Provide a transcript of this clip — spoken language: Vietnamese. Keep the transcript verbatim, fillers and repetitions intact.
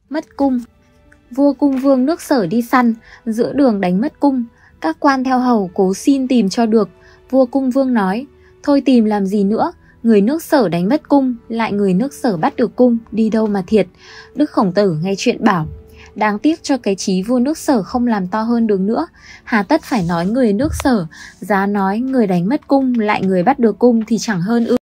Mất cung. Vua cung vương nước Sở đi săn, giữa đường đánh mất cung. Các quan theo hầu cố xin tìm cho được. Vua cung vương nói, thôi tìm làm gì nữa, người nước Sở đánh mất cung, lại người nước Sở bắt được cung, đi đâu mà thiệt. Đức Khổng Tử nghe chuyện bảo, đáng tiếc cho cái chí vua nước Sở không làm to hơn được nữa. Hà tất phải nói người nước Sở, giá nói người đánh mất cung lại người bắt được cung thì chẳng hơn ư.